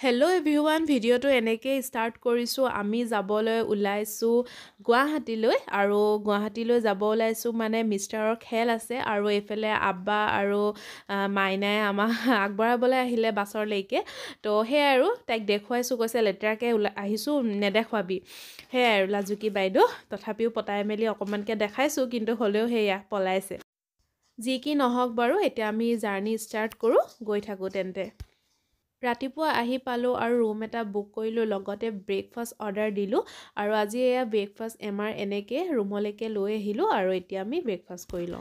Hello everyone, video to eneke start korisu ami jabole ulaisu guwahati aro guwahati loi jabo ulaisu mane Mr. or khel ase aro efele abba aro mainai ama agbarabole ahile basor leike to he aro taik dekhwaisu koise letra ke ahisu nedekhwabi he aro lajuki baido tothapiu potai meli okomanke dekhaisu kintu holeo heya polaise ji ki নহক baru eta ami journey start koru goi thaku tente ৰাতিপুৱা আহি পালো আৰু room এটা book কৰিলো লগতে breakfast order দিলো আৰু আজি এয়া ব্ৰেকফাষ্ট এমাৰ এনেকে ৰুমলৈকে লৈ আহিলো আৰু এতিয়া আমি ব্ৰেকফাষ্ট কৰিলো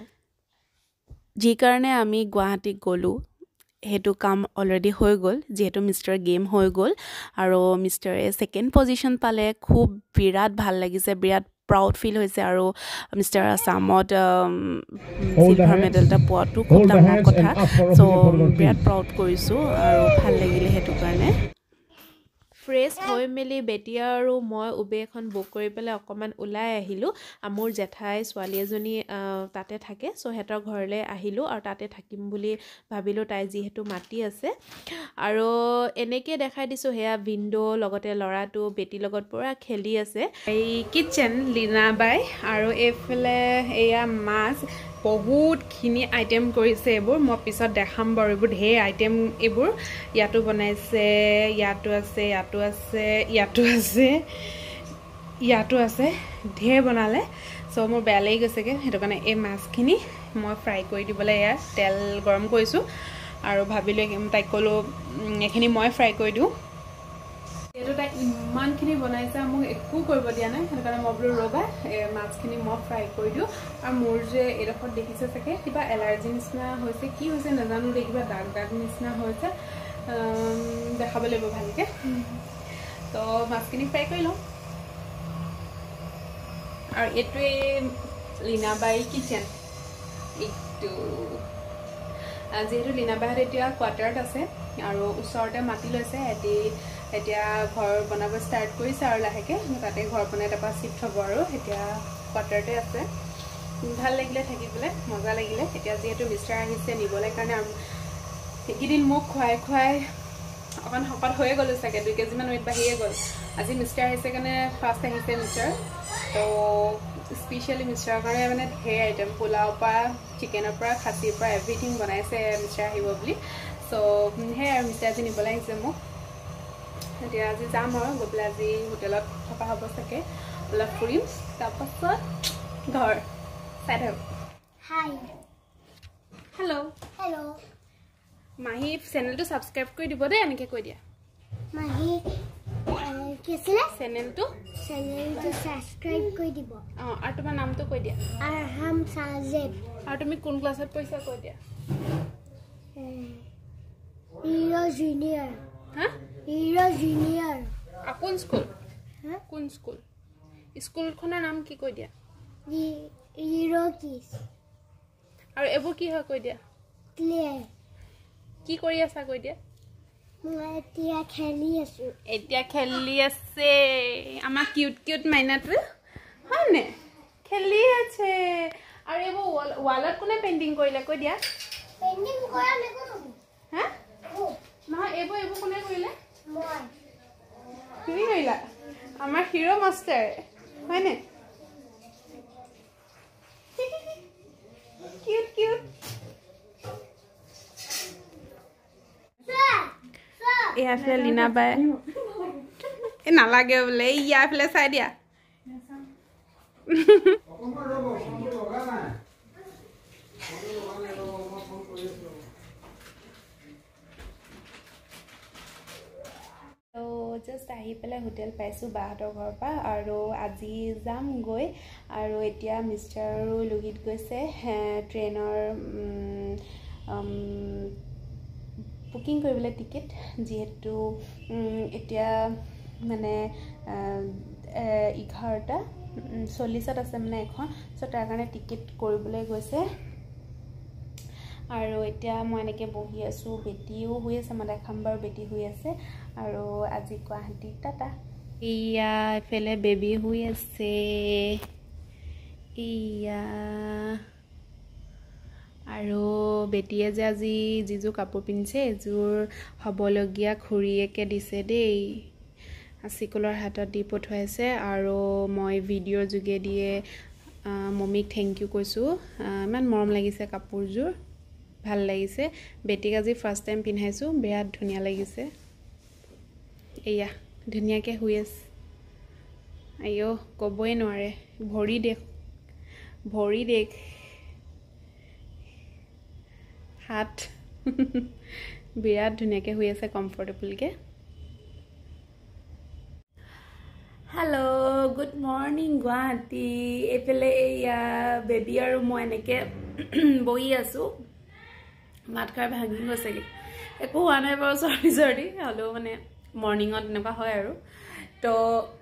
যি কাৰণে আমি গুৱাহাটী গলো হেতু কাম অলৰেডি হৈ গল যেহেতু মিস্টাৰ গেম হৈ গল আৰু মিস্টাৰে সেকেন্ড পজিশন পালে খুব বিৰাট ভাল লাগিছে বিৰাট proud feel hoise aro Mr. Asamot silver medal ta poatu khub dangor kotha so birat proud korisu aro bhal lagile hetu karne fresh hoy meli betia aru moi ube ekhon book kori pele okoman ulai ahilu amur jethai swali ejoni tate thake so hetor ghorle ahilu aru tate thakim buli bhabilu tai ji hetu mati ase aro eneke dekhai disu heya window logote lora tu beti logot pura kheli ase ei kitchen lina bai aro efele eya mas বহুত খিনি item কৰিছে এবুৰ মই পিছত দেখাম বাৰু এবুৰ হে item এবুৰ ইয়াটো বনাইছে ইয়াটো আছে ইয়াটো আছে ইয়াটো আছে ইয়াটো আছে ঢে বনালে সো মোৰ বেয়া লাগি গৈছেগে হেতু কাৰণে এই মাছখিনি মই ফ্ৰাই কৰি দিবলৈ ইয়া তেল গৰম কৰিছো আৰু ভাবিলে তাই কলো এখিনি মই ফ্ৰাই কৰি দিও এটো তাই ইমান খিনি বনাইছে মোক একো কৰিব দিয়া নাই হেতু কাৰণে মই বলো ৰবা মাছখিনি মই ফ্ৰাই কৰি দিও আৰু মোৰ যে এৰখত দেখিছে থাকে কিবা এলাৰ্জি নিচিনা হৈছে কি হৈছে নাজানো দেখিবা দাগ দাগ নিচিনা হৈছে দেখাব লাগিব ভালকে তো মাছখিনি ফ্ৰাই কৰি লও আৰু এটোৱে লিনা বাই কিচেন ইটো যেহেতু লিনা বাই এতিয়া কোৱাৰ্টাৰত আছে আৰু ওচৰতে মাটি লৈছে এতিয়া ঘৰ বনাব ষ্টাৰ্ট কৰিছে আৰু লাহেকে তাতে ঘৰ বনাই তাপা শিফট হ'ব আৰু এতিয়া কোৱাৰ্টাৰতে আছে ভাল লাগিলে থাকিবলে মজা লাগিলে এতিয়া যেহেতু মিস্টাৰ আহিছে নিবলে কাৰণে একিদিন মোক খুৱাই অকন হকত হৈ গ'ল চাগে 2 কেজি মান ওয়েট বাঢ়িয়ে গ'ল আজি মিস্টাৰ আহিছে কাৰণে ফাৰ্ষ্ট আহিছে মিস্টাৰ তো স্পেশালি মিস্টাৰ কাৰণে মানে হে আইটেম পোলাও পা চিকেনৰ পৰা খাসিৰ পৰা এভৰিথিং বনাইছে মিস্টাৰ আহিব বুলি সো হে আৰু মিস্টাৰ আজি নিবলে আহিছে মোক এতিয়া আজি যাম আৰু গবলা আজি হোটেলত থকা হ'ব থাকে অলপ ফুৰিম তাৰপাছত ঘৰ চাই থাক হাই হেল্ল হেল্ল মাহি চেনেলটো সাবস্ক্ৰাইব কৰি দিব দে এনেকে কৈ দিয়া মাহি কেছলে চেনেলটো সাবস্ক্ৰাইব কৰি দিব আৰু তোমাৰ নামটো কৈ দিয়া আৰহাম সাজেব আৰু তুমি কোন ক্লাছত পঢ়িছা কৈ দিয়া ইৰো জুনিয়ৰ হা ইৰো জুনিয়ৰ কোন স্কুল হা কোন স্কুল স্কুলখনৰ নাম কি কৈ দিয়া ইৰো কিছ আৰু এবোৰ কি হয় কৈ দিয়া ক্লিয়াৰ কি কৰি আছা কৈ দিয়া মই এতিয়া খেলি আছে আমাৰ কিউট মাইনাটো হয়নে খেলি আছে আৰু এবোৰ ওয়ালত কোনে পেইন্টিং কৰিলে কৈ দিয়া পেইন্টিং কৰা নেকো হা নহয় এবোৰ কোনে কৰিলে মই তুমি কৰিলা আমাৰ হিৰো মাষ্টাৰ হয়নে কিউট এফালে লিনা বাই নালাগে বোলে ইয়াফালে চাই দিয়া জাষ্ট আহি পেলাই হোটেল পাইছোঁ বাহঁতৰ ঘৰৰ পৰা আৰু আজি যাম গৈ আৰু এতিয়া মিষ্টাৰো লগিত গৈছে ট্ৰেইনৰ বুকিং কৰিবলৈ টিকেট যেহেতু এতিয়া মানে 11:40 আছে মানে এখন সো তাৰ কাৰণে টিকেট কৰিবলৈ গৈছে আৰু এতিয়া মই এনেকে বহি আছো বেটিও হৈ আছে মই দেখাম বাৰু বেটি হৈ আছে আৰু আজি গুৱাহাটী টাটা ইয়া ফেলে বেবি হৈ আছে ইয়া আৰু বেটিয়ে যে আজি যিযোৰ কাপোৰ পিন্ধিছে এযোৰ হ'বলগীয়া খুৰীয়েকে দিছে দেই আচিকুলৰ হাতত দি পঠুৱাইছে আৰু মই ভিডিঅ'ৰ যোগেদিয়ে মমিক থেংক ইউ কৈছোঁ ইমান মৰম লাগিছে কাপোৰযোৰ ভাল লাগিছে বেটিক আজি ফাৰ্ষ্ট টাইম পিন্ধাইছোঁ বিৰাট ধুনীয়া লাগিছে এয়া ধুনীয়াকৈ শুই আছে আইও ক'বই নোৱাৰে ভৰি দেখ হাত বিৰাট ধুনীয়াকৈ শুই আছে কমফৰ্টেবলকৈ হেল্ল' গুড মৰ্ণিং গুৱাহাটী এইফালে এয়া বেবী আৰু মই এনেকৈ বহি আছোঁ ভাত খাই ভাঙি গৈছেগৈ একো হোৱা নাই বাৰু চৰ্দি হ'লেও মানে মৰ্ণিঙত এনেকুৱা হয় আৰু তো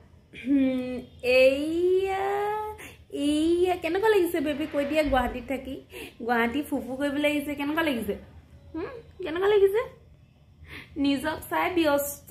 এইয়া কেনেকুৱা লাগিছে বেবী কৈ দিয়া গুৱাহাটীত থাকি গুৱাহাটী ফুফু কৰিবলৈ আহিছে কেনেকুৱা লাগিছে কেনেকুৱা লাগিছে নিজক চাই ব্যস্ত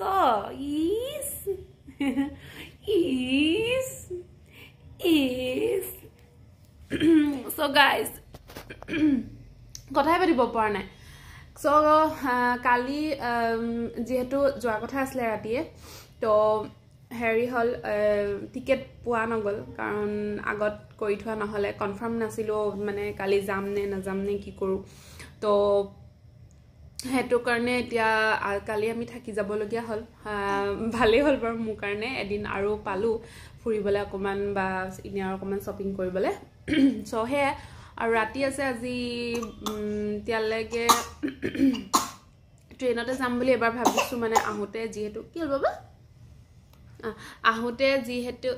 so guys কথাই পাতিব পৰা নাই so কালি যেহেতু যোৱা কথা আছিলে ৰাতিয়ে তো হেৰি হল টিকেট পোৱা নগল কাৰণ আগত কৰি থোৱা নহলে কনফাৰ্ম নাছিলো মানে কালি যাম নে নাযাম নে কি কৰো তো হেতু কাৰণে এতিয়া কালি আমি থাকি যাব লগিয়া হল ভালে হল বাৰু মোৰ কাৰণে এদিন আৰু পালো ফুৰিবলৈ অকমান বা ইনে আৰু অকমান শপিং কৰিবলৈ সো হে আৰু ৰাতি আছে আজি তিয়ালৈকে ট্ৰেইনতে যাম বুলি এবাৰ ভাবিছো মানে আহোতে যেহেতু কি হল বাবা আহোতে যেহেতু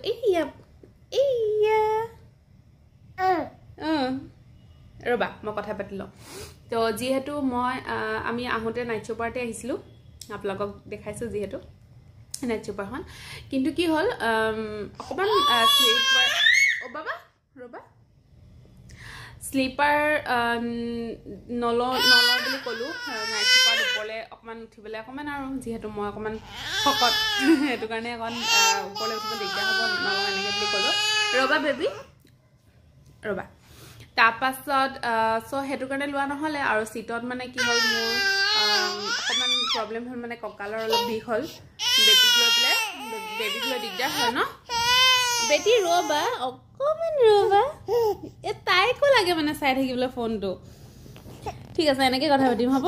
ৰবা মই কথা পাতিলো তো যেহেতু মই আমি আহোতে নাইট চুপাৰতে আহিছিলো আপোনালোকক দেখাইছো যেহেতু নাইট চুপাৰখন কিন্তু কি হল অকমান স্লিপাৰ বাবা ৰবা স্লিপাৰ নল বুলি কলো নাইট চুপাৰ ওপৰলে অকমান উঠিবলৈ অকমান আৰু যেহেতু মই অকমান শকত হেতু কাৰণে অকন ওপৰলে উঠিব দিগদাৰ হ'ব নল এনেকৈ বুলি কলো ৰবা বেবী ৰবা তাৰপাছত সো হেতু কাৰণে লোৱা নহলে আৰু সিটত মানে কি হল মোৰ অকমান প্ৰবলেম হল মানে কঁকালৰ অলপ বিষ হল বেবিক লৈ দিগদাৰ হয় ন বেটি ৰবা অকমান ৰবা এ তাইকো লাগে মানে চাই থাকিবলৈ ফোনটো ঠিক আছে এনেকৈ কথা পাতিম হ'ব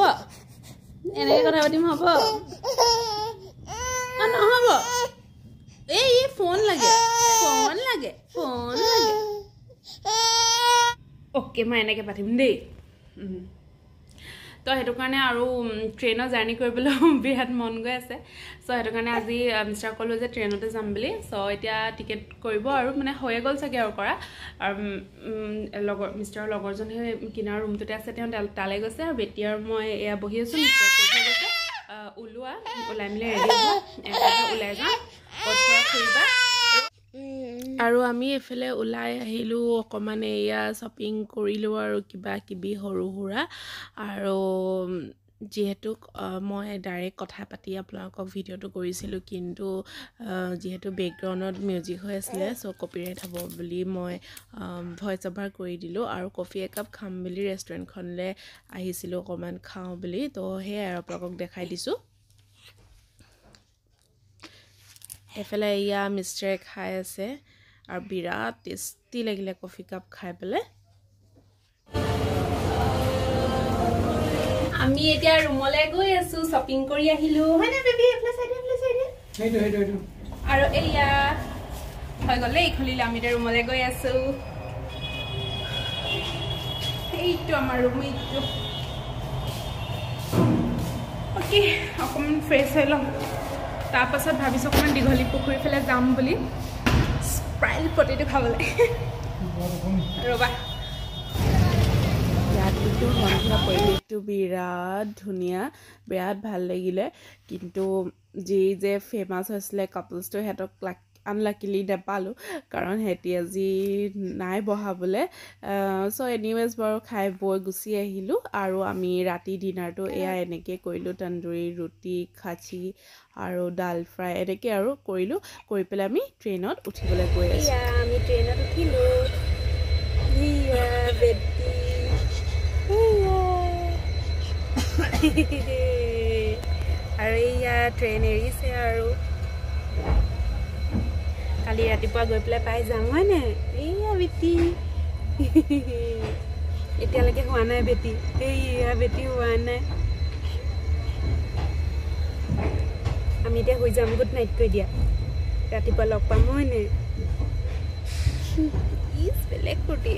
নহ'ব এই ফোন লাগে ओके मैं এনেকৈ পাতিম দেই তো হেতু কাৰণে আৰু ট্ৰেইনৰ জাৰ্নি কৰিবলৈ বিৰাট মন গৈ আছে সো হেতু কাৰণে আজি মিষ্টাৰ কলো যে ট্ৰেইনতে যাম বুলি সো এতিয়া টিকেট কৰিব আৰু মানে হৈ গল চাগে আৰু কৰা আৰু মিষ্টাৰৰ লগৰজনে কিনাৰ ৰুমটোতে আছে তেওঁ তালে গৈছে আৰু বেটি আৰু মই এয়া বহি আছো মিষ্টাৰ কৈ থৈ গৈছে ওলাই মিলে ৰেডি হ'ব একেবাৰে ওলাই যাম ক'ত ফুৰিবা আৰু আমি এফালে ওলাই আহিলো অকমান এয়া শপিং কৰিলো আৰু কিবা কিবি হৰু হুৰা আৰু যেহেতু মই ডাইৰেক্ট কথা পাতি আপোনালোকক ভিডিঅ'টো কৰিছিলো কিন্তু যেহেতু বেকগ্ৰাউণ্ডত মিউজিক হৈ আছিল সো কপিৰাইট হ'ব বুলি মই ভয়েস ওভাৰ কৰি দিলো আৰু কফি একাপ খাম বুলি ৰেষ্টুৰেণ্টখনলে আহিছিলো অকমান খাওঁ বুলি তো হে আৰু আপোনালোকক দেখাই দিছো এফালে ইয়া মিষ্টাৰে খাই আছে আৰু বিৰাট টেষ্টি লাগিলে কফি কাপ খাই পেলে আমি এতিয়া ৰুমলৈ গৈ আছো শপিং কৰি আহিলো হয়নে বেবি এফালে সাইডে হেইটো আৰু এয়া হৈ গলে খুলিলে আমি এতিয়া ৰুমলৈ গৈ আছো এইটো আমাৰ ৰুম এইটো ওকে অকমান ফ্ৰেছ হৈ লম তাৰপাছত ভাবিছো অকমান দীঘলী পুখুৰী ফালে যাম বুলি স্প্ৰাইল পটেটো খাবলৈ ৰবা ইয়াতো মনটা পৰিৱেশটো বিৰাট ধুনীয়া বিৰাট ভাল লাগিলে কিন্তু যে ফেমাস হৈছিলে কাপলছটো হেতক আনলাকিলি নেপালো কাৰণ হেতি আজি নাই বহাবলে সো এনিৱেজ বাৰু খাই বৈ গুছি আহিলো আৰু আমি ৰাতি ডিনাৰটো এয়া এনেকৈ কৰিলো তন্দুৰী ৰুটি খাচি আৰু ডাল ফ্ৰাই এনেকৈ আৰু কৰিলো কৰি পেলাই আমি ট্ৰেইনত উঠিবলৈ গৈ আছো আমি ট্ৰেইনত উঠিলো ইয়া বেটি আৰু এয়া ট্ৰেইন এৰিছে আৰু কালি ৰাতিপুৱা গৈ পেলাই পাই যাম হয়নে এয়া বেটি এতিয়ালৈকে হোৱা নাই বেটি এয়া বেটি হোৱা নাই আমি এতিয়া হৈ যাম গুড নাইট কৈ দিয়া ৰাতিপুৱা লগ পাম হয়নে ইজ বেলেগ kurti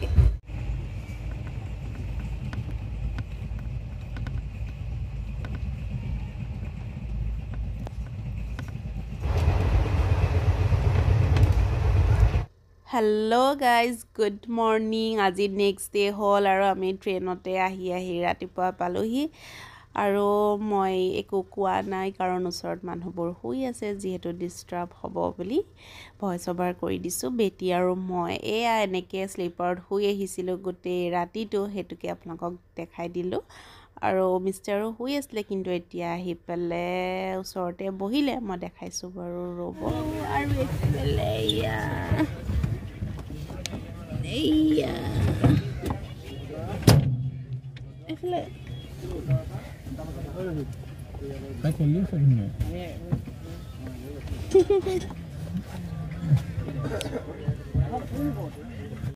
hello' guys good morning আজি নেক্সট ডে হ'ল আৰু আমি ট্ৰেইনতে আহি ৰাতিপুৱা পালোহি আৰু মই একো কোৱা নাই কাৰণ ওচৰত মানুহবোৰ শুই আছে যিহেতু ডিষ্টাৰ্ব হ'ব বুলি ভইচ অভাৰ কৰি দিছোঁ বেটি আৰু মই এয়া এনেকৈ শ্লিপাৰত শুই আহিছিলোঁ গোটেই ৰাতিটো সেইটোকে আপোনালোকক দেখাই দিলোঁ আৰু মিষ্টাৰো শুই আছিলে কিন্তু এতিয়া আহি পেলাই ওচৰতে বহিলে মই দেখাইছোঁ বাৰু ৰ'ব আৰু এইফালে এয়া এয়া এইফালে